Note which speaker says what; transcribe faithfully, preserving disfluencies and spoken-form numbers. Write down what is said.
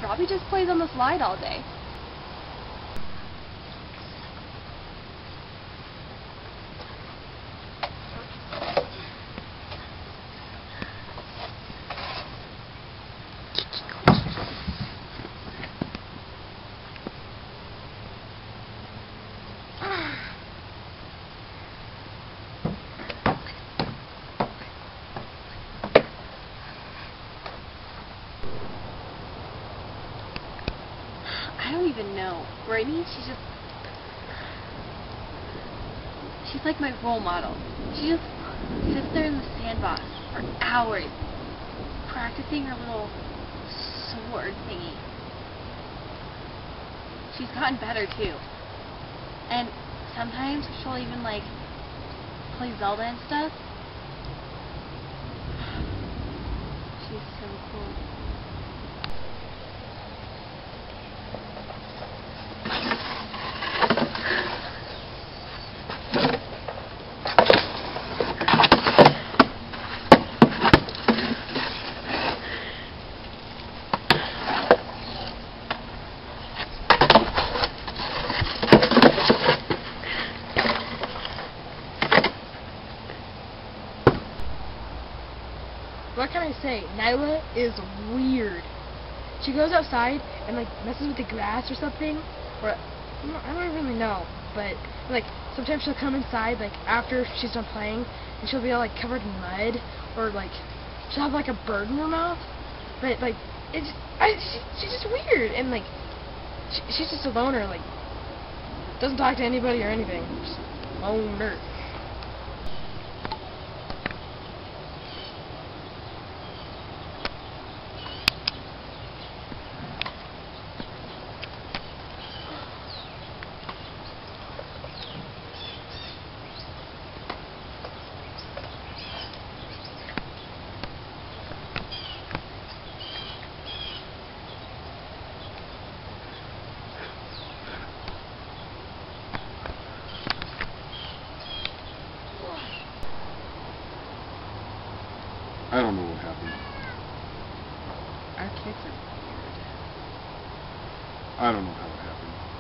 Speaker 1: probably just plays on the slide all day. I don't even know. Brittany, she's just... She's like my role model. She just sits there in the sandbox for hours, practicing her little sword thingy. She's gotten better, too. And sometimes she'll even, like, play Zelda and stuff. She's so cool.
Speaker 2: What can I say? Nyla is weird. She goes outside and like messes with the grass or something, or I don't really know. But like sometimes she'll come inside like after she's done playing, and she'll be all like covered in mud, or like she'll have like a bird in her mouth. But like it's I, she, she's just weird, and like she, she's just a loner. Like doesn't talk to anybody or anything. Just loner.
Speaker 3: I don't know what happened.
Speaker 1: Our kids are weird.
Speaker 3: I don't know how it happened.